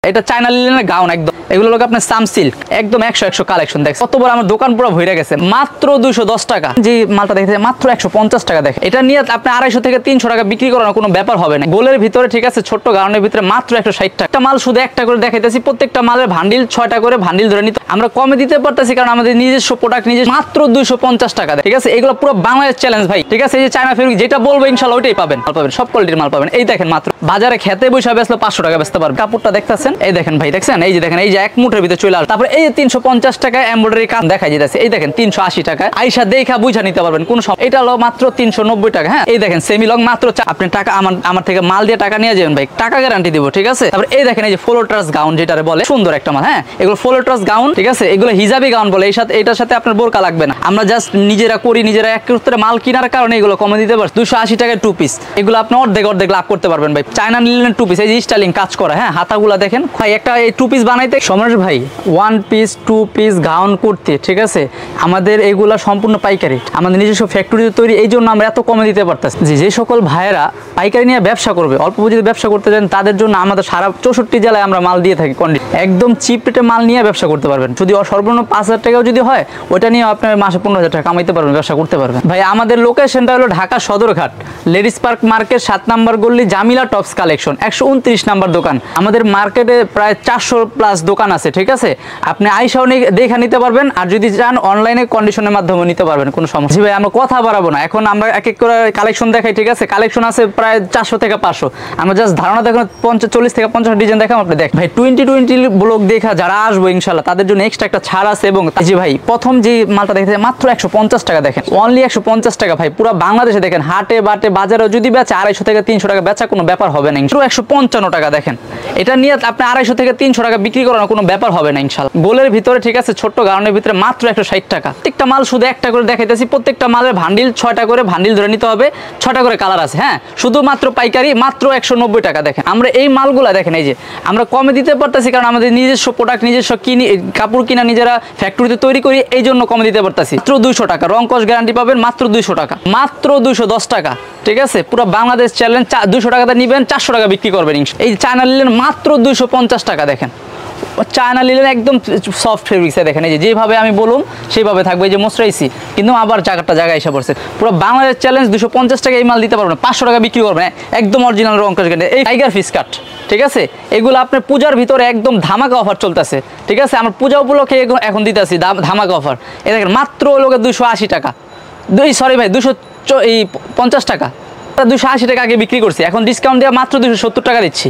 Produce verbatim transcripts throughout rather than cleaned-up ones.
এটা China লিলেনের gown একদম, এগুলো লোক আপনার সাম সিল্ক একদম একশো একশো কালেকশন দেখছে কত বড় আমার দোকান পুরো ভরে গেছে মাত্র দুইশো দশ টাকা। যে মালটা দেখতে মাত্র একশো পঞ্চাশ টাকা দেখে, এটা নিয়ে আপনি আড়াইশো থেকে তিনশো টাকা বিক্রি করার কোনো ব্যাপার হবে না। গোলের ভিতরে ঠিক আছে, ছোট্ট গাউনের ভিতরে মাত্র একশো ষাট টাকা। একটা মাল শুধু একটা করে দেখাইতেছি, প্রত্যেকটা মালের ভান্ডিল ছয়টা করে ভান্ডিল ধরে নিতে আমরা কমে দিতে পারতেছি, কারণ আমাদের নিজস্ব প্রোডাক্ট নিজে মাত্র দুইশো পঞ্চাশ টাকা ঠিক আছে। এগুলো পুরো বাংলাদেশ চ্যালেঞ্জ ভাই, ঠিক আছে। এই যে চায়না ফেব্রিক যেটা বলবো ইনশাআল্লাহ ওইটাই পাবেন, মাল পাবেন, সব কোয়ালিটির মাল পাবেন। এই দেখেন মাত্র বাজারে খেতে বসে বেচলো পাঁচশো টাকা বেচতে পারবেন। কাপড়টা দেখতেছেন, এই দেখেন ভাই, দেখছেন এই যে দেখেন এই যে এক মুঠের ভিতরে চলে আসে। তারপরে এই যে তিনশো পঞ্চাশ টাকায় এমব্রয়ডারি কাজ দেখা যেতেছে, এই দেখেন তিনশো আশি টাকায় আইসা দেখা বুঝা নিতে পারবেন কোন সময়। এটা হলো মাত্র তিনশো নব্বই টাকা। হ্যাঁ, এই দেখেন সেমি লং মাত্র আপনি টাকা আমার আমার থেকে মাল দিয়ে টাকা নিয়ে যাবেন ভাই, টাকা গ্যারান্টি দিব, ঠিক আছে। তারপরে এই দেখেন এই যে ফ্লোর ট্রাস গাউন যেটারে বলে, সুন্দর একটা মাল। হ্যাঁ, এগুলো ফ্লোর ট্রাস গাউন, ঠিক আছে। এগুলো হিজাবি গাউন বলে, এই সাথে এটার সাথে আপনার বোরকা লাগবে না। আমরা জাস্ট নিজেরা করি, নিজেরা এক করে মাল কেনার কারণে এগুলো কমে দিতে পারছি। দুশো আশি টাকায় টু পিস, এগুলো আপনি অর্ধেক অর্ধেক লাভ করতে পারবেন ভাই। চায়না লিলেন টু পিস, এই যে স্টাইলিং কাজ করা। হ্যাঁ, হাতাগুলা দেখেন ভাই, একটা এই টু পিস বানাইতে সমরেশ ভাই one piece two piece gown করতে, ঠিক আছে। আমাদের এগুলা সম্পূর্ণ পাইকারি, আমাদের নিজস্ব ফ্যাক্টরিতে তৈরি, এই জন্য আমরা এত কমে দিতে পারতেছি। জি, যে সকল ভাইয়েরা পাইকারি নিয়ে ব্যবসা করবে, অল্প পুঁজিতে ব্যবসা করতে চান, তাদের জন্য আমাদের সারা চৌষট্টি জেলায় আমরা মাল দিয়ে থাকি। একদম চিপ রেটে মাল নিয়ে ব্যবসা করতে পারবেন। যদি সর্বনিম্ন পাঁচ হাজার টাকাও যদি হয়, ওইটা নিয়ে আপনার মাসে পনেরো হাজার টাকা কামাইতে পারবেন, ব্যবসা করতে পারবেন ভাই। আমাদের লোকেশনটা হলো Dhaka Sadarghat, ladies park market, সাত নাম্বার গল্লি, জামিলা টপস কালেকশন, একশো উনত্রিশ নাম্বার দোকান। আমাদের মার্কেটে প্রায় চারশো প্লাস দোকান আছে, ঠিক আছে। আপনি আইসাও দেখে নিতে পারবেন, আর যদি চান অনলাইনে কন্ডিশনের মাধ্যমে নিতে পারবেন, কোনো সমস্যা। জি ভাই, আমরা কথা বাড়াবো না, এখন আমরা এক এক করে কালেকশন দেখাই, ঠিক আছে। কালেকশন আছে প্রায় চারশো থেকে পাঁচশো, আমরা জাস্ট ধারণা দেখুন পঞ্চাশ চল্লিশ থেকে পঞ্চাশ ডিজাইন দেখাম আপনি দেখ ভাই। টোয়েন্টি টোয়েন্টি ব্লগ দেখা যারা আসবো ইনশাল্লাহ তাদের জন্য এক্সট্রা একটা ছাড় আছে। এবং জি ভাই, প্রথম যে মালটা দেখতে মাত্র একশো পঞ্চাশ টাকা দেখেন, অনলি একশো পঞ্চাশ টাকা ভাই। পুরো বাংলাদেশে দেখেন হাটে বাটে বাজারে যদি বেচে আড়াইশো থেকে তিনশো টাকা বেচা কোনো ব্যাপার হবে না। একশো পঞ্চান্ন টাকা দেখেন, এটা নিয়ে আপনি আড়াইশো থেকে তিনশো টাকা বিক্রি করার কোনো ব্যাপার হবে না ইনশাল্লাহ। গোলের ভিতরে ঠিক আছে, ছোট্ট গাউনের ভিতরে মাত্র একশো ষাট টাকা। প্রত্যেকটা মাল শুধু একটা করে দেখাইতেছি, প্রত্যেকটা মালের ভান্ডিল ছয়টা করে ভান্ডিল ধরে নিতে হবে, ছয়টা করে কালার আছে। হ্যাঁ, শুধুমাত্র পাইকারি মাত্র একশো নব্বই টাকা দেখেন। আমরা এই মালগুলা দেখেন এই যে আমরা কমে দিতে পারতেছি, কারণ আমাদের নিজস্ব প্রোডাক্ট নিজস্ব কিনি, কাপড় কিনা নিজেরা ফ্যাক্টরিতে তৈরি করি, এই জন্য কমে দিতে পারতেছি। মাত্র দুইশো টাকা রং কস গ্যারান্টি পাবেন, মাত্র দুইশো টাকা, মাত্র দুইশো দশ টাকা, ঠিক আছে। পুরো বাংলাদেশ চ্যালেঞ্জ, দুইশো টাকাতে নিবেন, চারশো টাকা বিক্রি করবেন। এই চায়না লিলেন মাত্র দুইশো পঞ্চাশ টাকা দেখেন, চায়না লিলেন একদম সফট ফেব্রিক্সে দেখেন, এই যে যেভাবে আমি বলুন সেইভাবে থাকবে, এই যে মোসরাইছি, কিন্তু আবার জায়গাটা জায়গায় এসে পড়ছে। পুরো বাংলাদেশ চ্যালেঞ্জ, দুশো পঞ্চাশ টাকা এই মাল দিতে পারবেন, পাঁচশো টাকা বিক্রি করবেন, একদম অরিজিনাল রং কস গ্যারান্টি। এই টাইগার ফিশ কাট, ঠিক আছে। এগুলো আপনার পূজার ভিতরে একদম ধামাকা অফার চলতেছে, ঠিক আছে। আমরা পূজা উপলক্ষে এখন দিতেছি ধামাকা অফার। এই দেখেন মাত্র লোকে দুশো আশি টাকা, দুই সরি ভাই দুশো এই পঞ্চাশ টাকা, দুশো আশি টাকা আগে বিক্রি করছি, এখন ডিসকাউন্ট দিয়ে মাত্র দুশো সত্তর টাকা দিচ্ছি।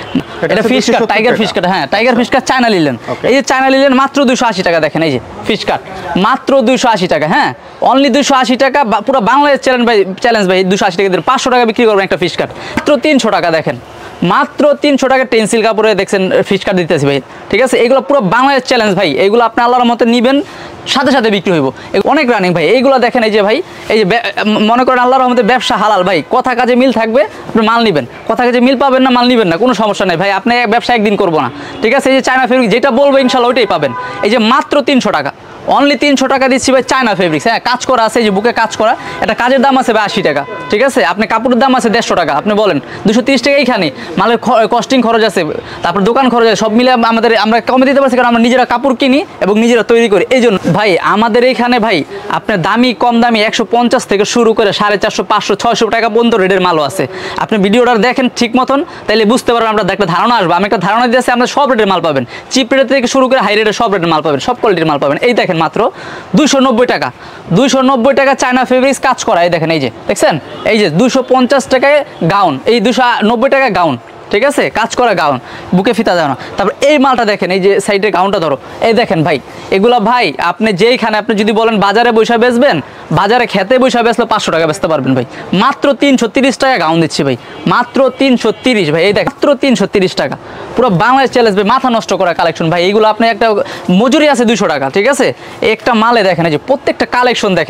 এটা fish cut, tiger fish cut. হ্যাঁ, tiger fish cut China linen, এই যে চায়না লিলেন মাত্র দুশো আশি টাকা দেখেন, এই যে ফিশ কাট মাত্র দুশো আশি টাকা। হ্যাঁ, অনলি দুশো আশি টাকা, পুরো বাংলাদেশ চ্যালেঞ্জ ভাই, চ্যালেঞ্জ ভাই। দুশো আশি টাকা দিয়ে পাঁচশো টাকা বিক্রি করবেন একটা ফিশ কাট, মাত্র তিনশো টাকা দেখেন, মাত্র তিনশো টাকা টেন্সিল কাপড়ে দেখছেন ফিশ কাট দিতেছি ভাই, ঠিক আছে। এগুলো পুরো বাংলাদেশ চ্যালেঞ্জ ভাই, এগুলো আপনি আল্লাহর মতো নিবেন, সাথে সাথে বিক্রি হইব, অনেক রানিং ভাই। এইগুলো দেখেন এই যে ভাই, এই যে মনে করেন আল্লাহর রহমতে ব্যবসা হালাল ভাই, কথা কাজে মিল থাকবে, আপনি মাল নিবেন, কথা কাজে মিল পাবেন না, মাল নিবেন না, কোনো সমস্যা নেই ভাই। আপনি ব্যবসা একদিন করবো না, ঠিক আছে। এই যে চায়না ফেব্রিক যেটা বলবো ইনশাল্লাহ ওইটাই পাবেন। এই যে মাত্র তিনশো টাকা, অনলি তিনশো টাকা দিচ্ছি ভাই, চায়না ফেব্রিক্স। হ্যাঁ, কাজ করা আছে, এই যে বুকে কাজ করা, এটা কাজের দাম আছে ভাই আশি টাকা, ঠিক আছে। আপনি কাপড়ের দাম আছে দেড়শো টাকা, আপনি বলেন দুশো তিরিশ টাকা এইখানে, মালের কস্টিং খরচ আছে, তারপর দোকান খরচ আছে, সব মিলে আমাদের আমরা কমে দিতে পারছি, কারণ আমরা নিজেরা কাপড় কিনি এবং নিজেরা তৈরি করি। এই জন্য ভাই আমাদের এইখানে ভাই আপনার দামি কম দামি একশো পঞ্চাশ থেকে শুরু করে সাড়ে চারশো পাঁচশো ছয়শো টাকা পর্যন্ত রেটের মালও আছে। আপনি ভিডিওটা দেখেন ঠিক মতন, তাইলে বুঝতে পারবেন, আমরা একটা ধারণা আসবে। আমি একটা ধারণা দিয়েছি, আমরা সব রেটের মাল পাবেন, চিপ রেট থেকে শুরু করে হাই রেটের সব রেটের মাল পাবেন, সব কোয়ালিটির মাল পাবেন। এই দেখেন মাত্র দুইশো নব্বই টাকা, দুইশো নব্বই টাকা চায়না ফেব্রিক্স কাজ করা। এই দেখেন এই যে দেখছেন, এই যে দুইশো পঞ্চাশ টাকায় গাউন, এই দুশো নব্বই টাকায় গাউন, ঠিক আছে, কাজ করা গাউন, বুকে ফিতা দেওয়া না। তারপর এই মালটা দেখেন, এই যে সাইডের গাউনটা ধরো, এই দেখেন ভাই, এগুলা ভাই আপনি যেইখানে আপনি যদি বলেন বাজারে বৈশা বেচবেন, বাজারে খেতে বৈশা বেচলে পাঁচশো টাকা বেচতে পারবেন ভাই, মাত্র তিনশো তিরিশ টাকা গাউন দিচ্ছি ভাই, মাত্র তিনশো তিরিশ ভাই। এই দেখ মাত্র তিনশো তিরিশ টাকা, পুরো বাংলাদেশ চ্যালেঞ্জ ভাই, মাথা নষ্ট করা কালেকশন ভাই। এইগুলো আপনি একটা মজুরি আছে দুইশো টাকা, ঠিক আছে। একটা মালে দেখেন এই যে প্রত্যেকটা কালেকশন দেখেন ভাই,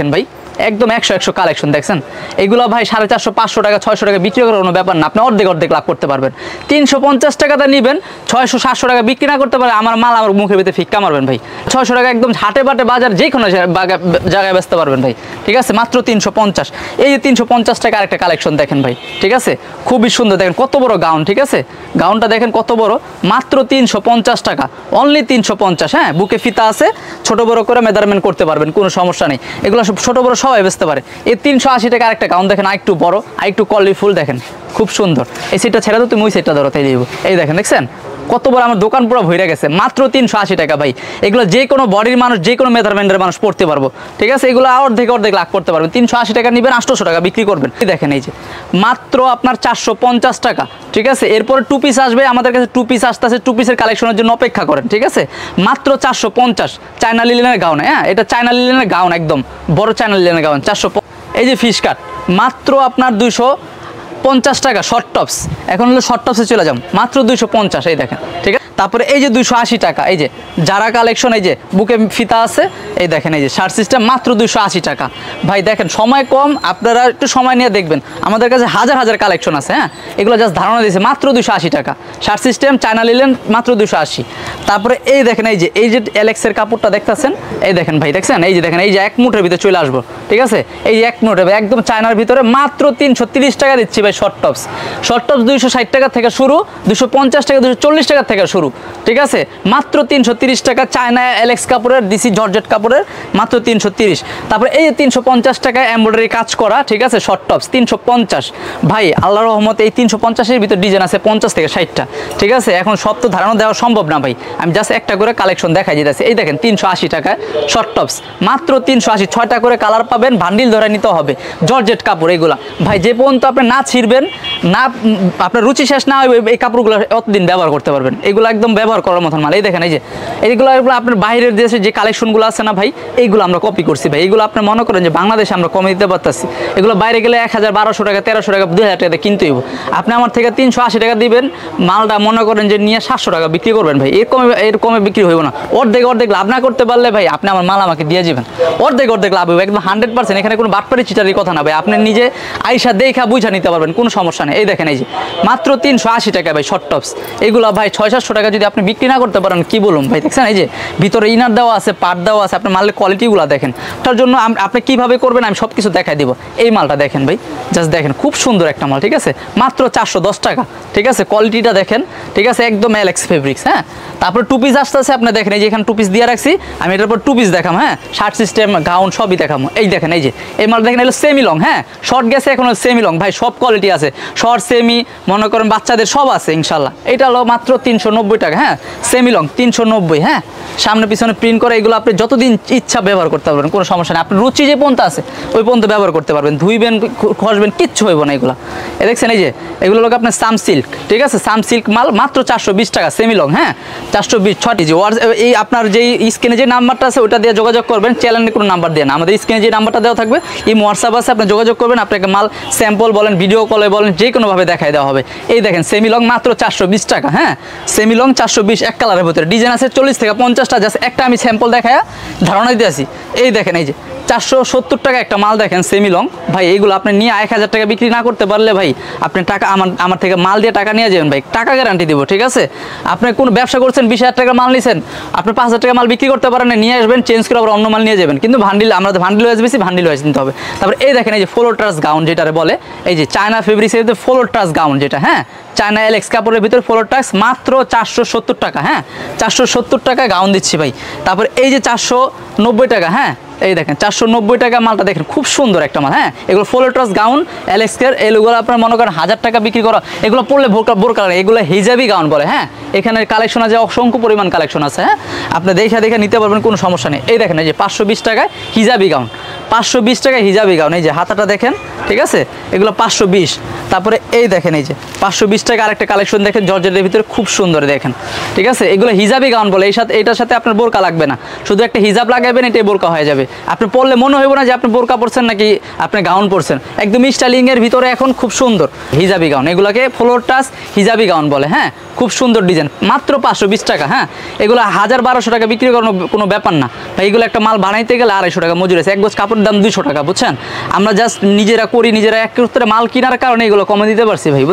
একদম একশো একশো কালেকশন দেখছেন। এগুলো ভাই সাড়ে চারশো পাঁচশো টাকা ছয়শো টাকা বিক্রি করার কোনো ব্যাপার না, আপনি অর্ধেক অর্ধেক লাভ করতে পারবেন। তিনশো পঞ্চাশ টাকাতে নেবেন, ছয়শো সাতশো টাকা বিক্রি না করতে পারে আমার মাল আমার মুখের ভিতরে ফিক্কা মারবেন ভাই। ছয়শো টাকা একদম হাটে বাটে বাজার যে কোনো জায়গায় বেচতে পারবেন ভাই, ঠিক আছে, মাত্র তিনশো পঞ্চাশ। এই যে তিনশো পঞ্চাশ টাকা আরেকটা কালেকশন দেখেন ভাই, ঠিক আছে, খুবই সুন্দর, দেখেন কত বড় গাউন, ঠিক আছে, গাউনটা দেখেন কত বড়, মাত্র তিনশো পঞ্চাশ টাকা, অনলি তিনশো পঞ্চাশ। হ্যাঁ, বুকে ফিতা আছে, ছোট বড় করে মেজারমেন্ট করতে পারবেন, কোনো সমস্যা নেই, এগুলো সব ছোট বড় সবাই বেচতে পারে। এই তিনশো আশি টাকা আরেকটা গাউন দেখেন, আরেকটু বড়, আরেকটু কোয়ালিটিফুল, দেখেন খুব সুন্দর। এই সিটটা ছেড়ে দাও, তুমি ওই সিটটা ধরো, তাই দিব। এই দেখেন, দেখছেন কত বড়, আমার দোকান পুরো ভরে গেছে, মাত্র তিনশো আশি টাকা ভাই। এগুলো যে কোনো বডির মানুষ, যে কোনো মেজারমেন্টের মানুষ পড়তে পারবো, ঠিক আছে, এগুলো অর্ধেক অর্ধেক লাভ করতে পারবেন। তিনশো আশি টাকা নেবেন, আটশোশো টাকা বিক্রি করবেন। দেখেন এই যে মাত্র আপনার চারশো পঞ্চাশ টাকা, ঠিক আছে। এরপরে টু পিস আসবে, আমাদের কাছে টু পিস আসতে আছে, টু পিসের কালেকশনের জন্য অপেক্ষা করেন, ঠিক আছে, মাত্র চারশো পঞ্চাশ। চায়না লিলেনের গাউন, হ্যাঁ, এটা চায়না লিলেনের গাউন, একদম বড় চায়না লিলেনের গাউন, চারশো। এই যে ফিশ কাট, মাত্র আপনার দুইশো পঞ্চাশ টাকা। শর্ট টপস, এখন হলো শর্ট টপসে চলে যাম, মাত্র দুইশো পঞ্চাশ। এই দেখেন, ঠিক আছে। তারপরে এই যে দুইশো আশি টাকা, এই যে যারা কালেকশন, এই যে বুকে ফিতা আছে, এই দেখেন, এই যে শার্ট সিস্টেম, মাত্র দুইশো আশি টাকা ভাই। দেখেন সময় কম, আপনারা একটু সময় নিয়ে দেখবেন, আমাদের কাছে হাজার হাজার কালেকশন আছে। হ্যাঁ, এগুলো জাস্ট ধারণা দিয়েছে, মাত্র দুইশো আশি টাকা। শার্ট সিস্টেম চায়না লিলেন, মাত্র দুইশো আশি। তারপরে এই দেখেন, এই যে এই যে এলেক্সের কাপড়টা দেখতেছেন, এই দেখেন ভাই, দেখছেন, এই যে দেখেন, এই যে এক মুঠের ভিতরে চলে আসবো, ঠিক আছে, এই যে এক মুঠে একদম চায়নার ভিতরে, মাত্র তিনশো তিরিশ টাকা দিচ্ছি ভাই। শর্ট টপস, শর্ট টপস দুইশো ষাট টাকা থেকে শুরু, দুশো পঞ্চাশ টাকা, দুশো চল্লিশ টাকা থেকে শুরু, ঠিক আছে, মাত্র তিনশো তিরিশ টাকা। চায়না এলেক্স কাপড়ের, ডিসি জর্জেট কাপড়ের, মাত্র তিনশো তিরিশ। তারপরে এই যে তিনশো পঞ্চাশ টাকায় এমব্রয়ডারি কাজ করা, ঠিক আছে, শর্ট টপস তিনশো পঞ্চাশ ভাই। আল্লাহর রহমতে এই তিনশো পঞ্চাশের ভিতরে ডিজাইন আছে পঞ্চাশ থেকে ষাটটা, ঠিক আছে। এখন সব তো ধারণা দেওয়া সম্ভব না ভাই, আমি জাস্ট একটা করে কালেকশন দেখাই যেতেছে। এই দেখেন তিনশো আশি টাকায় শর্ট টপস, মাত্র তিনশো আশি। ছয়টা করে কালার পাবেন, ভান্ডিল ধরে নিতে হবে, জর্জেট কাপড় এগুলা ভাই। যে পর্যন্ত আপনি না ছিঁড়বেন, না আপনার রুচি শেষ না হয়, এই কাপড়গুলো অতদিন ব্যবহার করতে পারবেন, এগুলো একদম ব্যবহার করার মতন মাল। এই দেখেন, এই যে এইগুলো এগুলো আপনার বাইরের দেশে যে কালেকশনগুলো আছে না ভাই, এইগুলো আমরা কপি করছি ভাই। এগুলো আপনি মনে করেন যে বাংলাদেশে আমরা কমে দিতে পারতেছি, এগুলো বাইরে গেলে এক হাজার বারোশো টাকা তেরোশো টাকা দুই হাজার টাকা কিনতে হইব, আপনি আমার থেকে তিনশো আশি টাকা দিবেন, মালটা মনে করেন যে নিয়ে সাতশো টাকা বিক্রি করবেন ভাই। এর কমে এর কমে বিক্রি হইব না। অর্ধেক অর্ধেক লাভ না করতে পারলে ভাই, আপনি আমার মাল আমাকে দিয়ে যাবেন, অর্ধেক অর্ধেক লাভ হবে, একদম হান্ড্রেড পার্সেন্ট। এখানে কোনো বাটপারি চিটারির কথা না ভাই, আপনি নিজে আইসা দেখা বুঝা নিতে পারবেন, কোনো সমস্যা নেই। এই দেখেন, এই যে মাত্র তিনশো আশি টাকা ভাই শর্ট টপস। এগুলো ভাই ছয় সাতশো টাকা যদি আপনি বিক্রি না করতে পারেন, কি বলুন ভাই, দেখছেন, এই যে ভিতরে ইনার দেওয়া আছে, পাট দেওয়া আছে, আপনার মালের কোয়ালিটিগুলো দেখেন। তার জন্য আপনি কীভাবে করবেন আমি সব কিছু দেখাই দিব। এই মালটা দেখেন ভাই, জাস্ট দেখেন, খুব সুন্দর একটা মাল, ঠিক আছে, মাত্র চারশো দশ টাকা, ঠিক আছে, কোয়ালিটিটা দেখেন, ঠিক আছে, একদম এলেক্স ফেব্রিক্স। হ্যাঁ, তারপর টু পিস আসতেছে, আপনি দেখেন, এই যে এখানে টু পিস দিয়ে রাখছি, আমি এটার পর টু পিস দেখাম। হ্যাঁ, শার্ট সিস্টেম, গাউন সবই দেখাবো। এই দেখেন, এই যে এই মাল দেখেন, এগুলো সেমি লং। হ্যাঁ, শর্ট গেছে, এখন সেমি লং ভাই, সব কোয়ালিটি আছে, শর্ট সেমি মনে করেন বাচ্চাদের সব আছে ইনশাল্লাহ। এটা হলো মাত্র তিনশো নব্বই টাকা। হ্যাঁ, সেমি লং তিনশো নব্বই। হ্যাঁ, সামনে পিছনে প্রিন্ট করে, এগুলো আপনি যতদিন ইচ্ছা ব্যবহার করতে পারবেন, কোনো সমস্যা নেই। আপনার রুচি যে পর্যন্ত আছে ওই পর্যন্ত ব্যবহার করতে পারবেন, ধুইবেন খসবেন কিচ্ছু হইব না এগুলো। এ দেখছেন, এই যে এগুলো লোক আপনার সাম সিল্ক, ঠিক আছে, সাম সিল্ক মাল, মাত্র চারশো বিশ টাকা সেমি লং। হ্যাঁ, চারশো বিশ ছটি। যে এই আপনার যেই স্ক্রিনে যে নাম্বারটা আছে ওটা দিয়ে যোগাযোগ করবেন, চ্যানেলে কোনো নাম্বার দিয়ে না, আমাদের স্ক্রিনে যে নাম্বারটা দেওয়া থাকবে, এই হোয়াটসঅ্যাপ আছে, আপনি যোগাযোগ করবেন, আপনাকে মাল স্যাম্পল বলেন, ভিডিও কলে বলেন, যে কোনোভাবে দেখাই দেওয়া হবে। এই দেখেন সেমি লং মাত্র চারশো বিশ টাকা। হ্যাঁ, সেমি লং চারশো বিশ, এক কালারের ভিতরে ডিজাইন আছে চল্লিশ থেকে পঞ্চাশটা, জাস্ট একটা আমি স্যাম্পল দেখায় ধারণা দিতে আসি। এই দেখেন, এই যে চারশো সত্তর টাকা একটা মাল দেখেন সেমি লং ভাই। এইগুলো আপনি নিয়ে এক হাজার টাকা বিক্রি না করতে পারলে ভাই, আপনি টাকা আমার আমার থেকে মাল দিয়ে টাকা নিয়ে যাবেন ভাই, টাকা গ্যারান্টি দিব, ঠিক আছে। আপনি কোনো ব্যবসা করছেন, বিশ হাজার টাকা মাল নিয়েছেন, আপনি পাঁচ হাজার টাকা মাল বিক্রি করতে পারেন, নিয়ে আসবেন, চেঞ্জ করে আবার অন্য মাল নিয়ে যাবেন, কিন্তু ভান্ডিল আমরা ভান্ডিল ওয়াইজ বেশি ভান্ডিল ওয়াইজ নিতে হবে। তারপর এই দেখেন, এই যে ফ্লোর ট্রাস গাউন যেটারে বলে, এই যে চায়না ফেব্রিক্সের ভিতরে ফ্লোর ট্রাস গাউন যেটা, হ্যাঁ, চায়না এলেক্স কাপড়ের ভিতরে ফ্লোর ট্রাস, মাত্র চারশো সত্তর টাকা। হ্যাঁ, চারশো সত্তর টাকা গাউন দিচ্ছি ভাই। তারপর এই যে চারশো নব্বই টাকা। হ্যাঁ, এই দেখেন চারশো নব্বই টাকা মালটা দেখেন, খুব সুন্দর একটা মাল। হ্যাঁ, এগুলো ফ্লোর ট্রাস গাউন এলেক্সের, এগুলো আপনার মনে করেন হাজার টাকা বিক্রি করা, এগুলো পড়লে বোরকা বোরকা এগুলো হিজাবি গাউন বলে। হ্যাঁ, এখানে কালেকশন আছে, অসংখ্য পরিমাণ কালেকশন আছে। হ্যাঁ, আপনি দেখে দেখে নিতে পারবেন, কোনো সমস্যা নেই। এই দেখেন, এই যে পাঁচশো বিশ টাকায় হিজাবি গাউন, পাঁচশো বিশ টাকায় হিজাবি গাউন, এই যে হাতাটা দেখেন, ঠিক আছে, এগুলো পাঁচশো বিশ। তারপরে এই দেখেন, এই যে পাঁচশো বিশ টাকা আরেকটা কালেকশন দেখেন, জর্জেটের ভিতরে খুব সুন্দর দেখেন, ঠিক আছে, এগুলো হিজাবি গাউন বলে। এই সাথে এটার সাথে আপনার বোরকা লাগবে না, শুধু একটা হিজাব লাগাবেন, এটাই বোরকা হয়ে যাবে। আপনি পরলে মনে হইব না যে আপনি বোরকা পরছেন নাকি আপনি গাউন পরছেন, একদম স্টাইলিং এর ভিতরে এখন খুব সুন্দর হিজাবি গাউন, এগুলোকে ফ্লোর টাচ হিজাবি গাউন বলে। হ্যাঁ, খুব সুন্দর ডিজাইন, মাত্র পাঁচশো বিশ টাকা। হ্যাঁ, এগুলো হাজার বারোশো টাকা বিক্রি করানো কোনো ব্যাপার না ভাই। এগুলো একটা মাল বানাইতে গেলে আড়াইশো টাকা মজুরি আছে, এক গজ কাপড়ের দাম দুইশো টাকা, বুঝছেন? আমরা জাস্ট নিজেরা করি, নিজেরা এক ক্ষেত্রে মাল কেনার কারণে এগুলো কমে দিতে পারছি ভাই।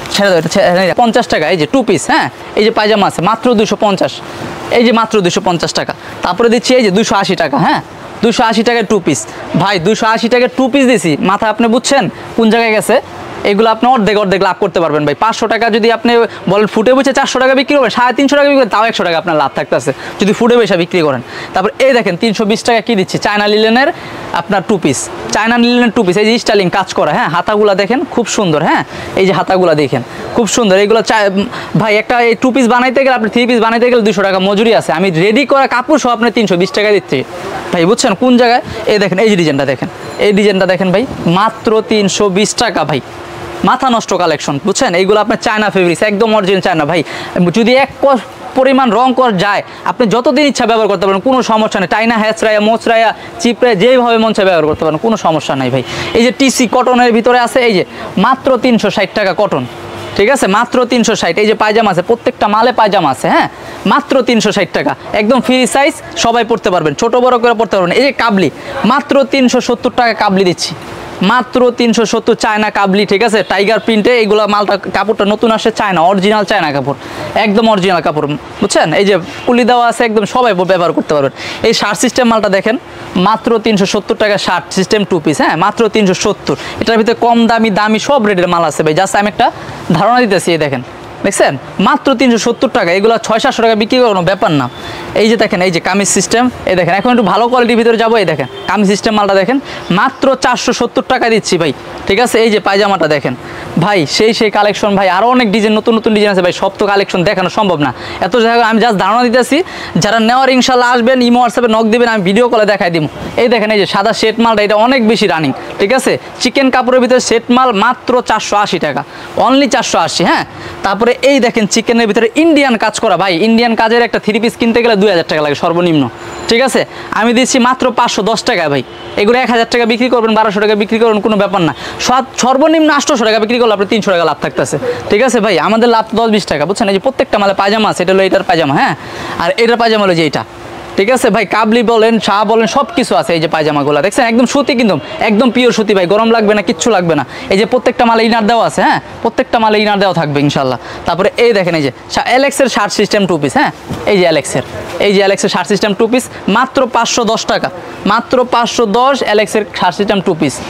পঞ্চাশ টাকা এই যে টু পিস, হ্যাঁ এই যে পায়জামা আছে মাত্র দুশো পঞ্চাশ, এই যে মাত্র দুশো পঞ্চাশ টাকা। তারপরে দিচ্ছি এই যে দুশো আশি টাকা, হ্যাঁ দুশো আশি টাকার টু পিস ভাই, দুশো আশি টাকার টু পিস দিছি, মাথা আপনি বুঝছেন কোন জায়গায় গেছে? এগুলো আপনি অর্ধেক অর্ধেক লাভ করতে পারবেন ভাই। পাঁচশো টাকা যদি আপনি বলেন ফুটে বসে চারশো টাকা বিক্রি করবেন, সাড়ে তিনশো টাকা বিক্রি করেন, তাও একশো টাকা আপনার লাভ থাকতেছে যদি ফুটে বসে বিক্রি করেন। তারপর এই দেখেন তিনশো বিশ টাকা কি দিচ্ছি, চায়না লিলেনের আপনার টু পিস, চায়না লিলেনের টু পিস, এই যে স্টাইলিং কাজ করা, হ্যাঁ হাতাগুলা দেখেন খুব সুন্দর, হ্যাঁ এই যে হাতাগুলা দেখেন খুব সুন্দর। এইগুলো ভাই একটা এই টু পিস বানাইতে গেলে, আপনি থ্রি পিস বানাইতে গেলে দুশো টাকা মজুরি আছে, আমি রেডি করা কাপড় সহ আপনার তিনশো বিশ টাকা দিচ্ছি ভাই, বুঝছেন কোন জায়গায়? এই দেখেন এই যে ডিজাইনটা দেখেন, এই ডিজাইনটা দেখেন ভাই, মাত্র তিনশো বিশ টাকা ভাই, মাথা নষ্ট কালেকশন, বুঝছেন? এইগুলো আপনার চায়না ফেব্রিক্স, একদম অরিজিনাল চায়না ভাই। যদি এক পরিমাণ রং কর যায় আপনি যতদিন ইচ্ছা ব্যবহার করতে পারেন, কোনো সমস্যা নেই। টাইনা হ্যাচরাইয়া মোচরাইয়া চিপড়ে যেইভাবে মন চায় ব্যবহার করতে পারেন, কোনো সমস্যা নাই ভাই। এই যে টিসি কটনের ভিতরে আছে, এই যে মাত্র তিনশো ষাট টাকা কটন, ঠিক আছে মাত্র তিনশো ষাট। এই যে পায়জামা আছে, প্রত্যেকটা মালে পায়জামা আছে, হ্যাঁ মাত্র তিনশো ষাট টাকা, একদম ফ্রি সাইজ, সবাই পড়তে পারবেন, ছোট বড় করে পড়তে পারবেন। এই যে কাবলি মাত্র তিনশো সত্তর টাকা কাবলি দিচ্ছি, মাত্র তিনশো সত্তর চায়না কাবলি, ঠিক আছে টাইগার প্রিন্টে। এইগুলো মালটা কাপড়টা নতুন আসে, চায়না অরিজিনাল চায়না কাপড়, একদম অরিজিনাল কাপড়, বুঝছেন? এই যে কুলি দেওয়া আছে, একদম সবাই ব্যবহার করতে পারবেন। এই শার্ট সিস্টেম মালটা দেখেন, মাত্র তিনশো সত্তর টাকা শার্ট সিস্টেম টু পিস, হ্যাঁ মাত্র তিনশো সত্তর। এটার ভিতরে কম দামি দামি সব রেটের মাল আছে ভাই, জাস্ট আমি একটা ধারণা দিতেছি। এই দেখেন দেখছেন মাত্র তিনশো সত্তর টাকা, এগুলো ছয় সাতশো টাকা বিক্রি করানো ব্যাপার না। এই যে দেখেন এই যে কামিজ সিস্টেম, এই দেখেন এখন একটু ভালো কোয়ালিটির ভিতরে যাবো, এই দেখেন কামিজ সিস্টেম মালটা দেখেন মাত্র চারশো সত্তর টাকা দিচ্ছি ভাই, ঠিক আছে? এই যে পায়জামাটা দেখেন ভাই, সেই সেই কালেকশন ভাই, আরও অনেক ডিজাইন নতুন নতুন ডিজাইন আছে ভাই, সব তো কালেকশন দেখানো সম্ভব না এত জায়গায়, আমি জাস্ট ধারণা দিতেছি। যারা নেওয়ার ইনশাল্লাহ আসবেন, ইমো হোয়াটসঅ্যাপে নক দেবেন, আমি ভিডিও কলে দেখাই দিব। এই দেখেন এই যে সাদা সেট মালটা, এটা অনেক বেশি রানিং, ঠিক আছে? চিকেন কাপড়ের ভিতরে সেট মাল মাত্র চারশো আশি টাকা, অনলি চারশো আশি। হ্যাঁ, তারপরে এই দেখেন চিকেনের ভিতরে ইন্ডিয়ান কাজ করা ভাই, ইন্ডিয়ান কাজের একটা থ্রি পিস কিনতে গেলে দুই হাজার টাকা লাগে সর্বনিম্ন, ঠিক আছে? আমি দিচ্ছি মাত্র পাঁচশো দশ টাকায় ভাই। এগুলো এক হাজার টাকা বিক্রি করবেন, বারোশো টাকা বিক্রি করবেন, কোনো ব্যাপার না। সর্বনিম্ন আটশোশো টাকা বিক্রি করলে আপনি তিনশো টাকা লাভ থাকতেছে, ঠিক আছে ভাই? আমাদের লাভ দশ বিশ টাকা, বুঝছেন? এই যে প্রত্যেকটা মালে পায়জামা আছে, এটা হলো এটার পায়জামা, হ্যাঁ আর এটার পায়জামা হলো যে এইটা, ঠিক আছে ভাই? কাবলি বলেন, শাহ বলেন, সব কিছু আছে। এই যে পায়জামাগুলো দেখছেন একদম সুতি, কিন্তু একদম পিওর সুতি ভাই, গরম লাগবে না, কিচ্ছু লাগবে না। এই যে প্রত্যেকটা মালে ইনার দেওয়া আছে, হ্যাঁ প্রত্যেকটা মালে ইনার দেওয়া থাকবে ইনশাল্লাহ। তারপরে এই দেখেন এই যে অ্যালেক্সের শার্ট সিস্টেম টু পিস, হ্যাঁ এই যে অ্যালেক্সের, এই যে অ্যালেক্সের শার্ট সিস্টেম টু পিস মাত্র পাঁচশো দশ টাকা, মাত্র পাঁচশো দশ অ্যালেক্সের শার্ট সিস্টেম টু পিস।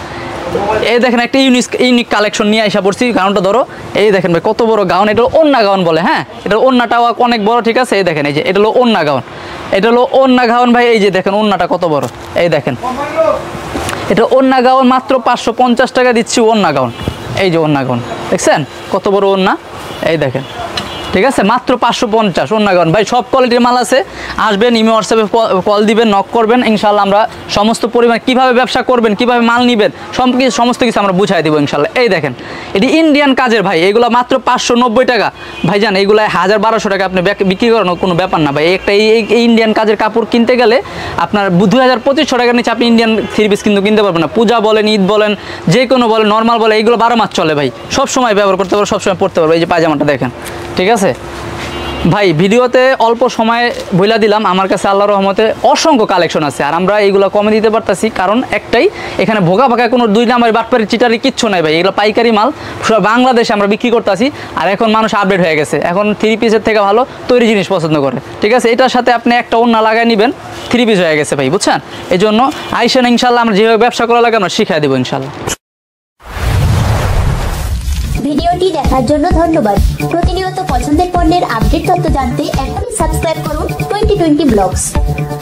এই দেখেন একটা ইউনিক ইউনিক কালেকশন নিয়ে আসা পড়ছি, গাউনটা ধরো, এই দেখেন ভাই কত বড় গাউন, এটা ওন্না গাউন বলে, হ্যাঁ এটা ওন্নাটাও অনেক বড়, ঠিক আছে? এই দেখেন এই যে এটা হলো ওন্না গাউন, এটা হলো ওন্না গাউন ভাই। এই যে দেখেন ওন্নাটা কত বড়, এই দেখেন এটা ওন্না গাউন, মাত্র পাঁচশো পঞ্চাশ টাকা দিচ্ছি ওন্না গাউন। এই যে ওন্না গাউন দেখছেন কত বড় ওন্না, এই দেখেন, ঠিক আছে মাত্র পাঁচশো পঞ্চাশ ওন্না গাউন ভাই। সব কোয়ালিটির মাল আছে, আসবেন ইমো হোয়াটসঅ্যাপে কল দিবেন, নক করবেন, ইনশাল্লাহ আমরা সমস্ত পরিমাণ কীভাবে ব্যবসা করবেন, কীভাবে মাল নেবেন, সব কিছু সমস্ত কিছু আমরা বুঝাই দেবো ইনশাল্লাহ। এই দেখেন এটি ইন্ডিয়ান কাজের ভাই, এগুলো মাত্র পাঁচশো নব্বই টাকা ভাইজান, এইগুলো হাজার বারোশো টাকা আপনি বিক্রি করানো কোনো ব্যাপার না ভাই। একটা এই ইন্ডিয়ান কাজের কাপড় কিনতে গেলে আপনার দুই হাজার পঁচিশশো টাকার নিচে আপনি ইন্ডিয়ান থ্রি পিস কিন্তু কিনতে পারবেন না। পূজা বলেন, ঈদ বলেন, যে কোনো বলেন, নর্মাল বলে, এইগুলো বারো মাস চলে ভাই, সব সময় ব্যবহার করতে পারবো, সবসময় পড়তে পারবো। এই যে পায়জামাটা দেখেন, ঠিক আছে ভাই? ভিডিওতে অল্প সময় বইলা দিলাম, আমার কাছে আল্লাহর রহমতে অসংখ্য কালেকশন আছে, আর আমরা এইগুলো কমে দিতে পারতেছি কারণ একটাই, এখানে ভোগা ভাগা কোনো দুই নাম্বার বাটপারি চিটারি কিচ্ছু নাই ভাই, এগুলো পাইকারি মাল বাংলাদেশে আমরা বিক্রি করতেছি। আর এখন মানুষ আপডেট হয়ে গেছে, এখন থ্রি পিসের থেকে ভালো তৈরি জিনিস পছন্দ করে, ঠিক আছে? এটার সাথে আপনি একটা ওন্না লাগাই নেবেন, থ্রি পিস হয়ে গেছে ভাই, বুঝছেন? এই জন্য আইসেন, ইনশাল্লাহ আমরা যেভাবে ব্যবসা করা লাগে আমরা শিখিয়ে দেবো ইনশাল্লাহ। ভিডিওটি দেখার জন্য ধন্যবাদ। প্রতিনিয়ত পছন্দের পণ্যের আপডেট তথ্য জানতে এখনই সাবস্ক্রাইব করুন টোয়েন্টি টোয়েন্টি ব্লগস।